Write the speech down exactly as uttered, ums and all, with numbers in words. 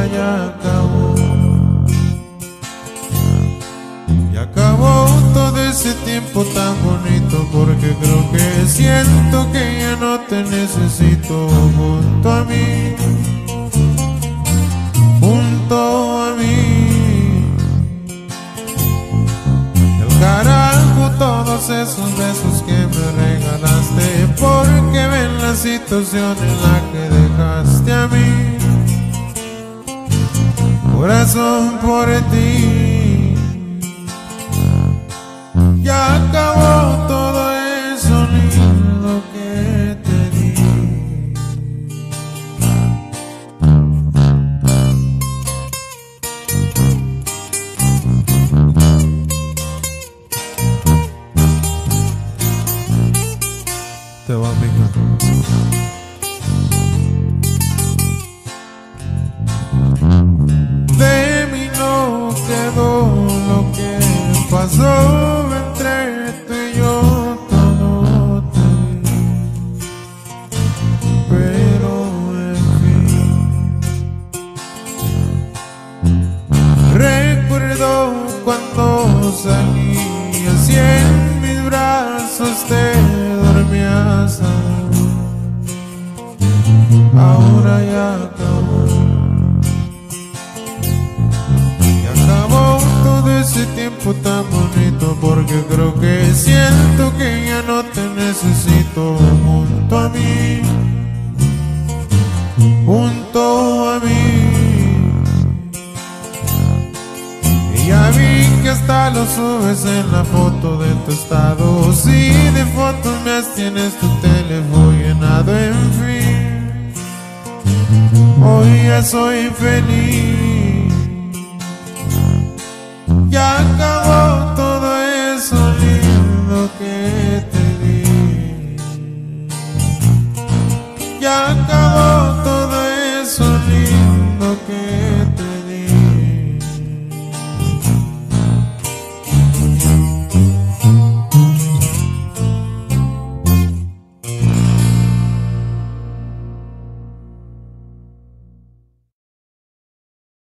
ya acabó. Y acabó todo ese tiempo tan bonito, porque creo que siento que ya no te necesito junto a mí, junto a mí. El carajo todos esos besos que me regalaste, porque ven la situación en la que dejaste a mí. Corazón, por ti ya acabó todo eso lindo que te di. Te va, mija. De mí no quedó lo que pasó entre tú y yo, todo te di, pero en fin, recuerdo cuando salías y en mis brazos te dormías. Ahora ya acabó. Ese tiempo tan bonito, porque creo que siento que ya no te necesito junto a mí, junto a mí. Y ya vi que hasta lo subes en la foto de tu estado, si de fotos me tienes tu teléfono llenado, en fin, hoy ya soy feliz. Ya acabó.